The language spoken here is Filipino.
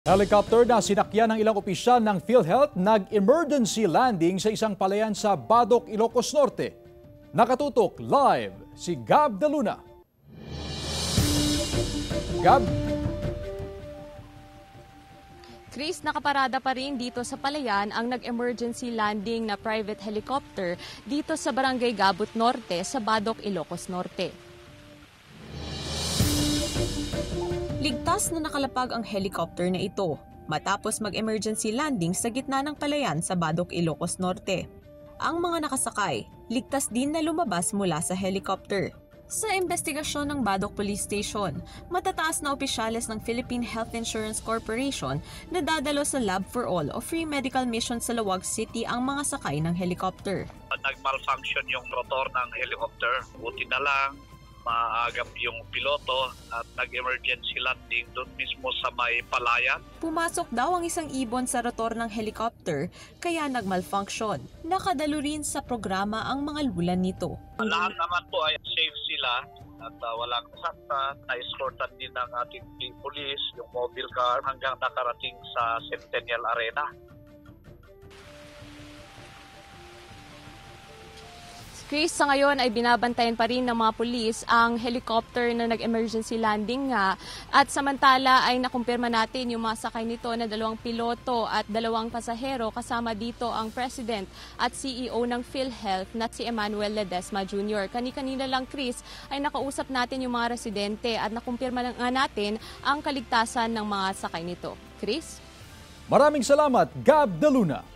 Helicopter na sinakyan ng ilang opisyal ng PhilHealth nag-emergency landing sa isang palayan sa Badoc, Ilocos Norte. Nakatutok live si Gab de Luna. Gab? Chris, nakaparada pa rin dito sa palayan ang nag-emergency landing na private helicopter dito sa Barangay Gabut Norte sa Badoc, Ilocos Norte. Ligtas na nakalapag ang helicopter na ito matapos mag-emergency landing sa gitna ng palayan sa Badoc, Ilocos Norte. Ang mga nakasakay, ligtas din na lumabas mula sa helicopter. Sa investigasyon ng Badoc Police Station, matataas na opisyales ng Philippine Health Insurance Corporation na dadalo sa Lab for All o free medical mission sa Laoag City ang mga sakay ng helicopter. Nag-malfunction yung rotor ng helicopter. Buti na lang, maagap yung piloto at nag-emergency landing doon mismo sa may palayan. Pumasok daw ang isang ibon sa rotor ng helicopter kaya nag-malfunction. Nakadalo rin sa programa ang mga lulan nito. Lahat naman po ay safe sila at walang sakta. Na-escortan din ng ating police, yung mobile car hanggang nakarating sa Centennial Arena. Chris, sa ngayon ay binabantayan pa rin ng mga pulis ang helicopter na nag-emergency landing nga. At samantala ay nakumpirma natin yung mga sakay nito na 2 piloto at 2 pasahero kasama dito ang President at CEO ng PhilHealth na si Emmanuel Ledesma Jr. Kani-kanina lang, Chris, ay nakausap natin yung mga residente at nakumpirma nga natin ang kaligtasan ng mga sakay nito. Chris? Maraming salamat, Gab de Luna.